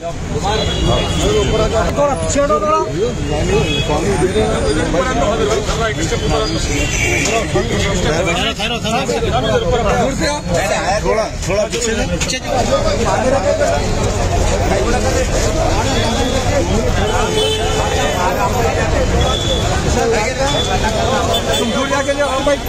थोड़ा पीछे तुम दूर जाके ले आओ भाई।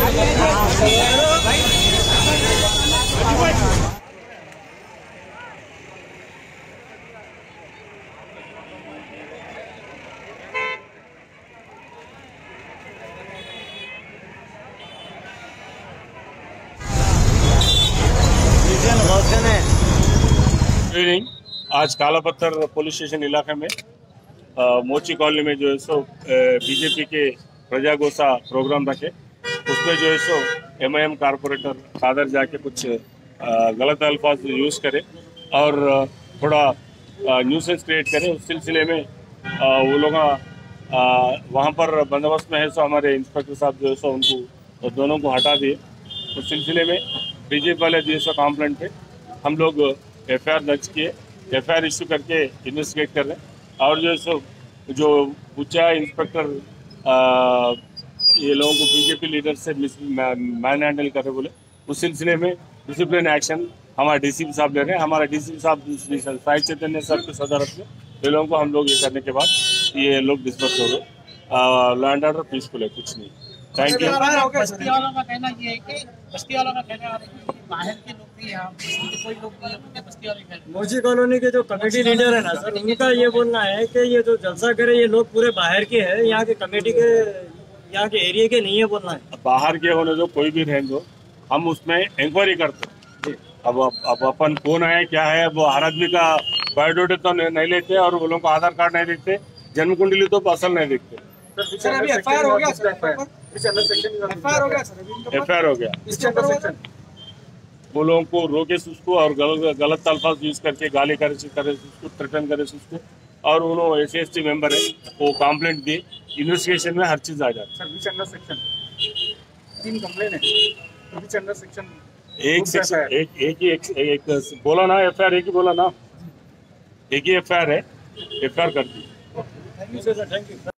आज काला पत्थर पुलिस स्टेशन इलाके में मोची कॉलोनी में जो है सो बीजेपी के प्रजा गोसा प्रोग्राम रखे, उसमें जो है सो एमआईएम कारपोरेटर फादर जाके कुछ गलत अल्फाज यूज़ करे और थोड़ा न्यूसेंस क्रिएट करे। उस सिलसिले में वो लोग वहाँ पर बंदोबस्त में है, सो हमारे इंस्पेक्टर साहब जो है सो उनको दोनों को हटा दिए। उस सिलसिले में बीजेपी वाले जो है सो कंप्लेंट पे हम लोग एफआईआर दर्ज किए, एफआईआर इशू करके इन्वेस्टिगेट कर रहे हैं। और जो उच्चा इंस्पेक्टर ये लोगों को बीजेपी लीडर से मैन हैंडल कर रहे बोले, उस सिलसिले में डिसिप्लिन एक्शन हमारे डीसीपी साहब ले रहे हैं। हमारा डीसीपी साहब साई चैतन्य सर के सदारत में ये लोगों को हम लोग ये करने के बाद ये लोग डिस्पर्स हो गए। लॉ एंड ऑर्डर पीसफुल है, कुछ नहीं। Thank you. बस्ती वालों का कहना ये है कि बस्ती वालों का कहना है कि बाहर के लोग भी यहाँ कोई लोग नहीं, बस्ती वाले मोची कॉलोनी के जो कमेटी लीडर है ना सर, उनका ये बोलना है कि ये जो जलसा करे ये लोग पूरे बाहर के हैं, यहाँ के कमेटी के यहाँ के एरिया के नहीं है बोलना है। बाहर के होने दो, कोई भी रहने दो, हम उसमें इंक्वायरी करते हैं। अब अपन कौन है क्या है, वो हर आदमी का बायोडाटा तो नहीं लेते और वो लोग को आधार कार्ड नहीं देखते, जन्म कुंडली तो असल नहीं देखते। एफआईआर हो गया सर, एफआईआर हो गया। वो लोगों को रोके उसको और गलत अल्फाज यूज करके गाली करे उसको, थ्रेटन करे उसको, और उन्होंने एससी मेंबर है वो कंप्लेंट दी, इन्वेस्टिगेशन में हर चीज आ जाती है। विच अंडर सेक्शन 3 कंप्लेन है, विच अंडर सेक्शन एक बोला ना, एफआईआर एक ही बोला ना, एक ही एफआईआर है, एफआईआर कर दी। Thank you sir, thank you.